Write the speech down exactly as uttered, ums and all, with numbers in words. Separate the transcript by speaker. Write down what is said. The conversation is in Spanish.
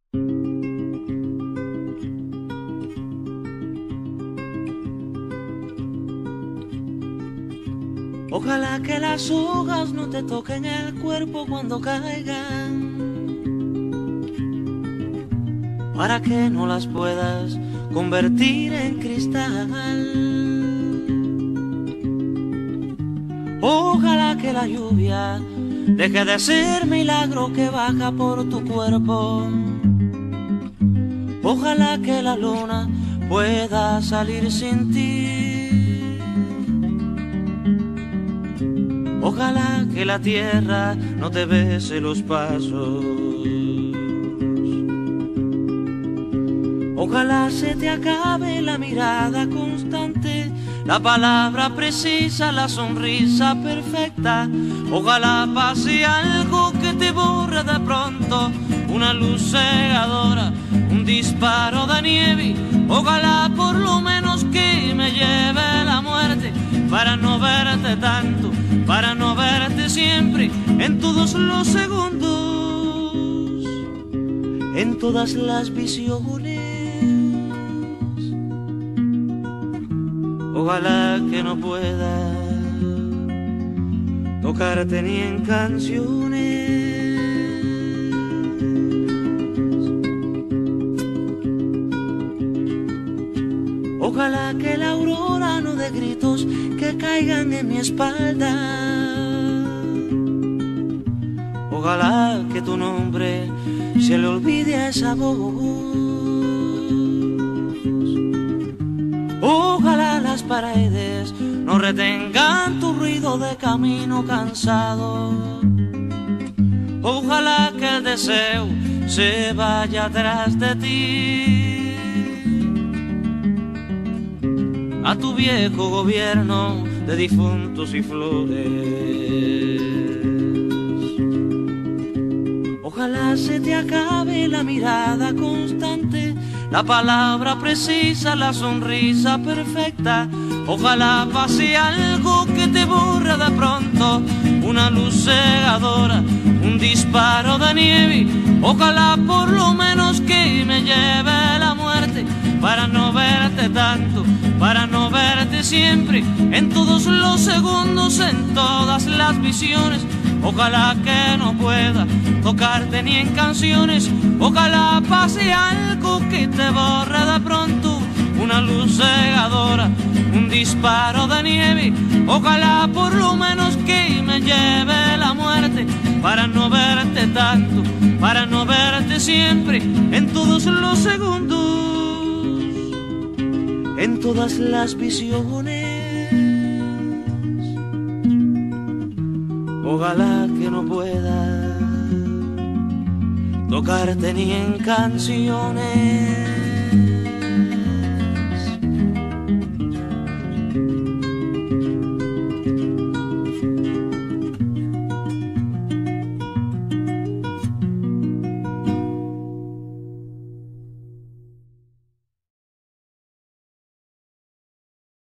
Speaker 1: Ojalá que las hojas no te toquen el cuerpo cuando caigan, para que no las puedas convertir en cristal. Ojalá que la lluvia deje de ser milagro que baja por tu cuerpo. Ojalá que la luna pueda salir sin ti. Ojalá que la tierra no te bese los pasos. Ojalá se te acabe la mirada constante, la palabra precisa, la sonrisa perfecta. Ojalá pase algo que te borre de pronto, una luz cegadora, un disparo de nieve. Ojalá por lo menos que me lleve la muerte, para no verte tanto, para no verte siempre, en todos los segundos, en todas las visiones. Ojalá que no pueda tocarte ni en canciones. Ojalá que la aurora no dé gritos que caigan en mi espalda. Ojalá que tu nombre se le olvide a esa voz. Ojalá las paredes no retengan tu ruido de camino cansado. Ojalá que el deseo se vaya atrás de ti, a tu viejo gobierno de difuntos y flores. Ojalá se te acabe la mirada constante, la palabra precisa, la sonrisa perfecta. Ojalá pase algo que te borre de pronto, una luz cegadora, un disparo de nieve. Ojalá por lo menos que me lleve la muerte, para no verte tanto, para no verte siempre, en todos los segundos, en todas las visiones. Ojalá que no pueda tocarte ni en canciones. Ojalá pase algo que te borre de pronto, una luz cegadora, un disparo de nieve. Ojalá por lo menos que me lleve la muerte, para no verte tanto, para no verte siempre, en todos los segundos, en todas las visiones. Ojalá que no pueda tocarte ni en canciones.